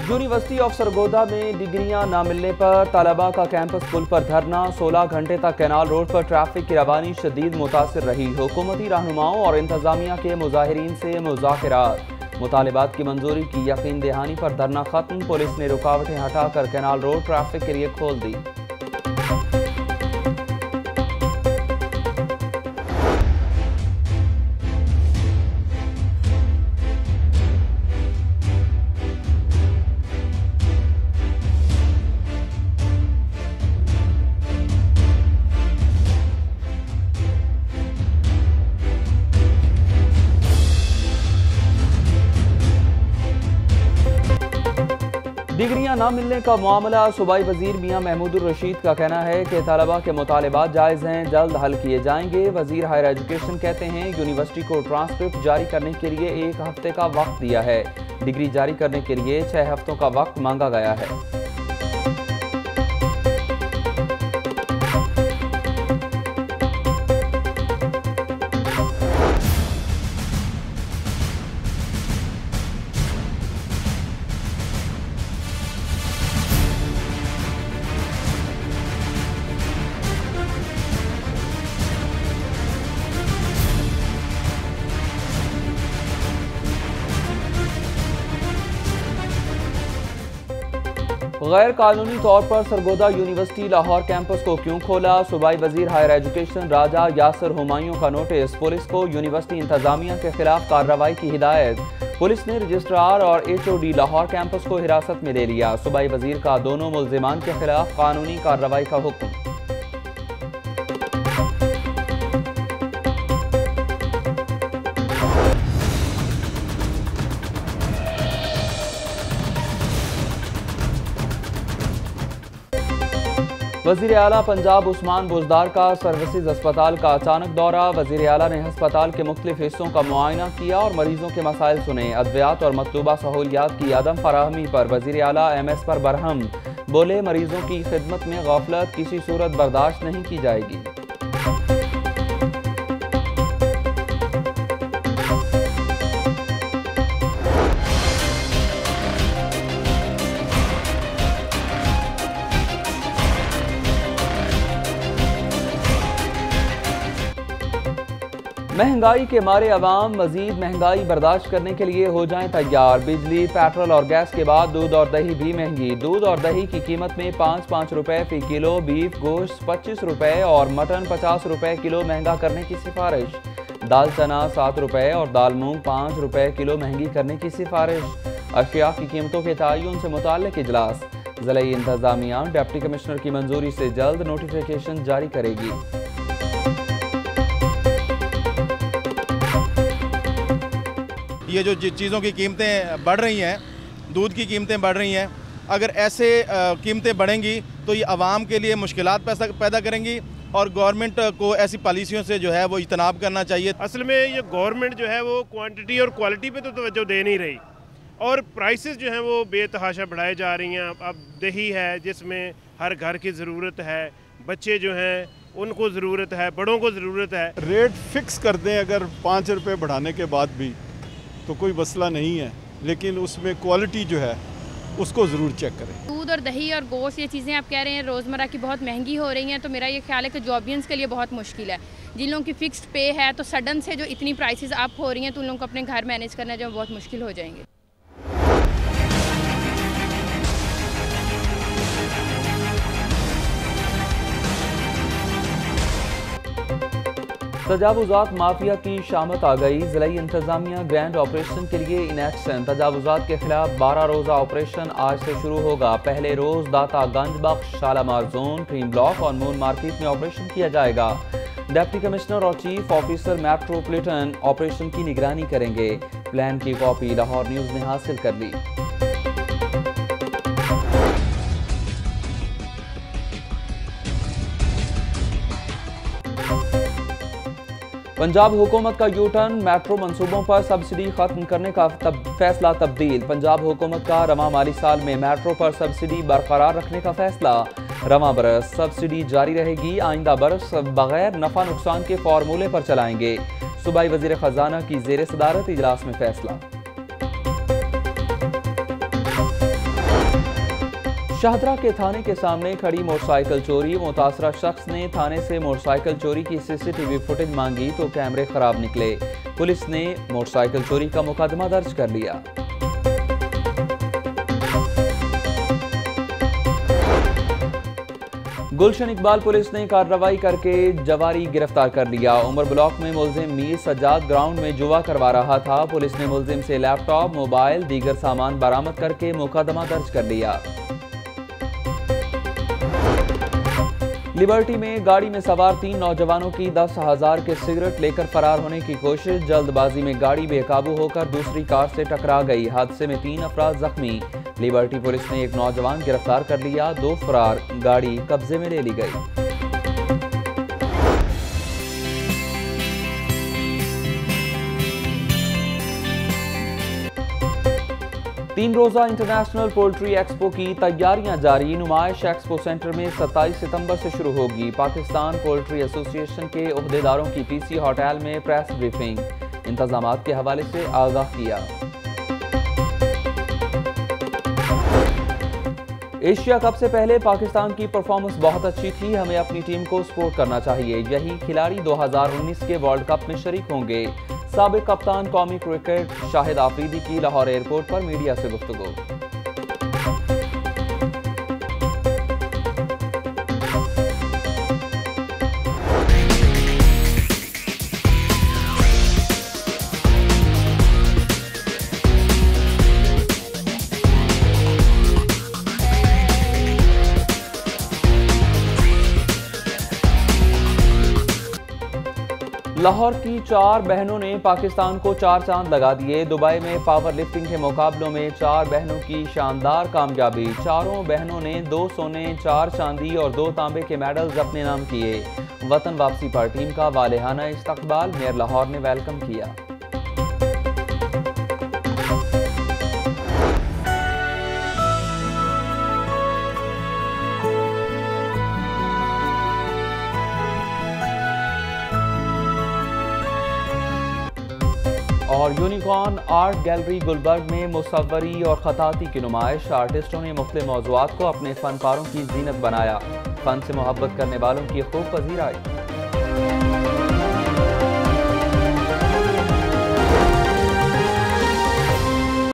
University of Sargodha में डिग्रियां न मिलने पर तलबा का कैंपस पुल पर धरना। 16 घंटे तक कैनाल रोड पर ट्रैफिक की रवानी शदीद मुतासिर रही। हुकूमती रहनुमाओं और इंतजामिया के मुजाहिरीन से मुज़ाहिरात। मुतालिबात की मंजूरी की यकीन दहानी पर धरना खत्म। पुलिस ने रुकावटें हटाकर कैनाल रोड ट्रैफिक के लिए खोल दी। डिग्रियां न मिलने का मामला सूबाई वजीर मियां महमूदुर रशीद का कहना है कि तलबा के मुतालिबात जायज़ हैं, जल्द हल किए जाएंगे। वजीर हायर एजुकेशन कहते हैं यूनिवर्सिटी को ट्रांसक्रिप्ट जारी करने के लिए 1 हफ्ते का वक्त दिया है। डिग्री जारी करने के लिए 6 हफ्तों का वक्त मांगा गया है। गैर कानूनी तौर पर सरगोदा यूनिवर्सिटी लाहौर कैंपस को क्यों खोला? सूबाई वजीर हायर एजुकेशन राजा यासर हुमायूं का नोटिस। पुलिस को यूनिवर्सिटी इंतजामिया के खिलाफ कार्रवाई की हिदायत। पुलिस ने रजिस्ट्रार और HOD लाहौर कैंपस को हिरासत में ले लिया। सूबाई वजीर का दोनों मुल्जिमान के खिलाफ कानूनी कार्रवाई का हुक्म। वज़ीर आला पंजाब उस्मान बुज़दार का सर्विसेज अस्पताल का अचानक दौरा। वज़ीर आला ने अस्पताल के मुख्तलिफ हिस्सों का मुआयना किया और मरीजों के मसाइल सुने। अद्वियात और मतलूबा सहूलियात की आदम फराहमी पर वज़ीर आला MS पर बरहम। बोले मरीजों की खिदमत में गफलत किसी सूरत बर्दाश्त नहीं की जाएगी। महंगाई के मारे अवाम मजीद महंगाई बर्दाश्त करने के लिए हो जाएं तैयार। बिजली, पेट्रोल और गैस के बाद दूध और दही भी महंगी। दूध और दही की कीमत में 5-5 रुपए फी किलो, बीफ गोश्त 25 रुपए और मटन 50 रुपए किलो महंगा करने की सिफारिश। दाल चना 7 रुपए और दाल मूंग 5 रुपए किलो महंगी करने की सिफारिश। अशिया की कीमतों के तयन से मुताल्लिक इजलास। ज़िला इंतजामिया डिप्टी कमिश्नर की मंजूरी से जल्द नोटिफिकेशन जारी करेगी। ये जो चीज़ों की कीमतें बढ़ रही हैं, दूध की कीमतें बढ़ रही हैं, अगर ऐसे कीमतें बढ़ेंगी तो ये आवाम के लिए मुश्किलात पैदा करेंगी और गवर्नमेंट को ऐसी पॉलिसियों से जो है वो इजतनाब करना चाहिए। असल में ये गवर्नमेंट जो है वो क्वांटिटी और क्वालिटी पे तो तवज्जो दे नहीं रही और प्राइसेस जो हैं वो बेतहाशा बढ़ाए जा रही हैं। अब दही है जिसमें हर घर की ज़रूरत है, बच्चे जो हैं उनको ज़रूरत है, बड़ों को ज़रूरत है। रेट फिक्स कर दें अगर 5 रुपये बढ़ाने के बाद भी तो कोई मसला नहीं है, लेकिन उसमें क्वालिटी जो है उसको ज़रूर चेक करें। दूध और दही और गोश्त ये चीज़ें आप कह रहे हैं रोज़मर्रा की बहुत महंगी हो रही हैं, तो मेरा ये ख्याल है कि जॉबियंस के लिए बहुत मुश्किल है। जिन लोगों की फ़िक्स्ड पे है तो सडन से जो इतनी प्राइसेस अप हो रही हैं तो उन लोगों को अपने घर मैनेज करना जो बहुत मुश्किल हो जाएंगे। तजावुज़ात माफिया की शामत आ गई। ज़िला इंतजामिया ग्रैंड ऑपरेशन के लिए इन एक्शन। तजावुज़ात के खिलाफ 12 रोज़ा ऑपरेशन आज से शुरू होगा। पहले रोज़ दाता गंज बख्श, शालामार जोन, क्रीम ब्लॉक और मून मार्केट में ऑपरेशन किया जाएगा। डिप्टी कमिश्नर और चीफ ऑफिसर मेट्रोपॉलिटन ऑपरेशन की निगरानी करेंगे। प्लान की कॉपी लाहौर न्यूज़ ने हासिल कर ली। पंजाब हुकूमत का यूटर्न। मेट्रो मंसूबों पर सब्सिडी खत्म करने का फैसला तब्दील। पंजाब हुकूमत का रवा माली साल में मेट्रो पर सब्सिडी बरकरार रखने का फैसला। रवा बरस सब्सिडी जारी रहेगी। आइंदा बरस बगैर नफा नुकसान के फार्मूले पर चलाएंगे। सूबाई वजीर खजाना की जेर सदारत इजलास में फैसला। शाहदरा के थाने के सामने खड़ी मोटरसाइकिल चोरी। मुतासरा शख्स ने थाने से मोटरसाइकिल चोरी की सीसीटीवी फुटेज मांगी तो कैमरे खराब निकले। पुलिस ने मोटरसाइकिल चोरी का मुकदमा दर्ज कर लिया। गुलशन इकबाल पुलिस ने कार्रवाई करके जवारी गिरफ्तार कर लिया। उमर ब्लॉक में मुलजिम मीर सज्जाद ग्राउंड में जुआ करवा रहा था। पुलिस ने मुलजिम से लैपटॉप, मोबाइल, दीगर सामान बरामद करके मुकदमा दर्ज कर लिया। लिबर्टी में गाड़ी में सवार 3 नौजवानों की 10,000 के सिगरेट लेकर फरार होने की कोशिश। जल्दबाजी में गाड़ी बेकाबू होकर दूसरी कार से टकरा गई। हादसे में 3 अफराद जख्मी। लिबर्टी पुलिस ने एक नौजवान गिरफ्तार कर लिया, 2 फरार। गाड़ी कब्जे में ले ली गई। तीन रोजा इंटरनेशनल पोल्ट्री एक्सपो की तैयारियां जारी। नुमाइश एक्सपो सेंटर में 27 सितंबर से शुरू होगी। पाकिस्तान पोल्ट्री एसोसिएशन के ओहदेदारों की पीसी होटल में प्रेस ब्रीफिंग। इंतजामात के हवाले से आगाह किया। एशिया कप से पहले पाकिस्तान की परफॉर्मेंस बहुत अच्छी थी। हमें अपनी टीम को सपोर्ट करना चाहिए। यही खिलाड़ी 2019 के वर्ल्ड कप में शरीक होंगे। साबिक कप्तान कौमी क्रिकेट शाहिद आफरीदी की लाहौर एयरपोर्ट पर मीडिया से गुफ्तगू। लाहौर की 4 बहनों ने पाकिस्तान को 4 चांद लगा दिए। दुबई में पावर लिफ्टिंग के मुकाबलों में 4 बहनों की शानदार कामयाबी। चारों बहनों ने 2 सोने, 4 चांदी और 2 तांबे के मेडल्स अपने नाम किए। वतन वापसी पर टीम का वालेहाना इस्तकबाल मेयर लाहौर ने वेलकम किया। और यूनिकॉर्न आर्ट गैलरी गुलबर्ग में मुसव्वरी और खताती की नुमाइश। आर्टिस्टों ने मुख्तलिफ मौज़ूआत को अपने फनकारों की जीनत बनाया। फन से मोहब्बत करने वालों की खूब पजीराई।